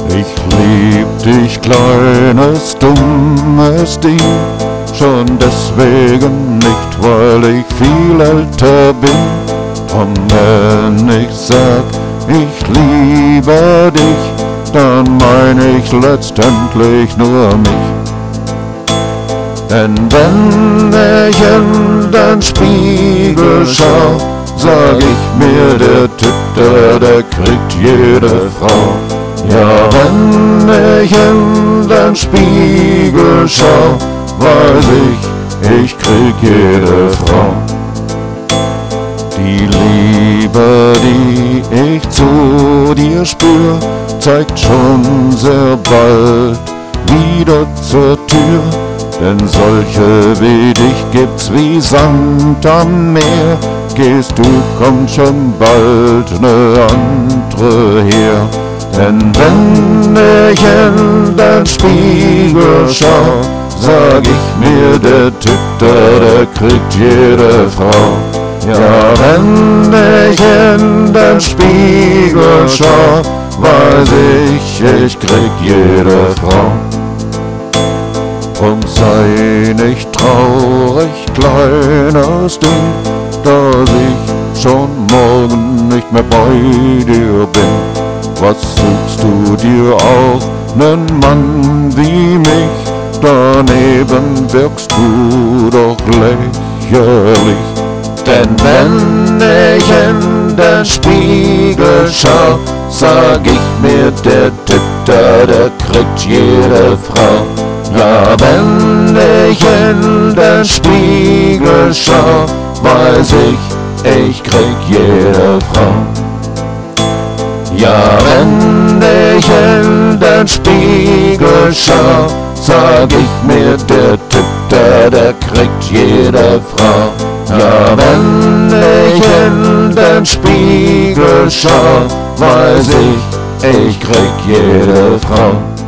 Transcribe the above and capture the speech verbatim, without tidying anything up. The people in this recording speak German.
Ich lieb dich, kleines, dummes Ding, schon deswegen nicht, weil ich viel älter bin. Und wenn ich sag, ich liebe dich, dann mein ich letztendlich nur mich. Denn wenn ich in den Spiegel schau, sag ich mir, der Typ, der, der kriegt jede Frau. Ja, wenn ich in den Spiegel schau, weiß ich, ich krieg jede Frau. Die Liebe, die ich zu dir spür, zeigt schon sehr bald wieder zur Tür. Denn solche wie dich gibt's wie Sand am Meer. Gehst du, kommt schon bald ne andere her. Denn wenn ich in den Spiegel schau, sag ich mir, der Typ, der, der kriegt jede Frau. Ja, wenn ich in den Spiegel schau, weiß ich, ich krieg jede Frau. Drum sei nicht traurig, kleines Ding, dass ich schon morgen nicht mehr bei dir bin. Was suchst du dir auch nen Mann wie mich? Daneben wirkst du doch lächerlich. Denn wenn ich in den Spiegel schau, sag ich mir, der Typ, der, der kriegt jede Frau. Ja, wenn ich in den Spiegel schau, weiß ich, ich krieg jede Frau. Ja, wenn ich in den Spiegel schau, sag ich mir, der Typ, der, der kriegt jede Frau. Ja, wenn ich in den Spiegel schau, weiß ich, ich krieg jede Frau.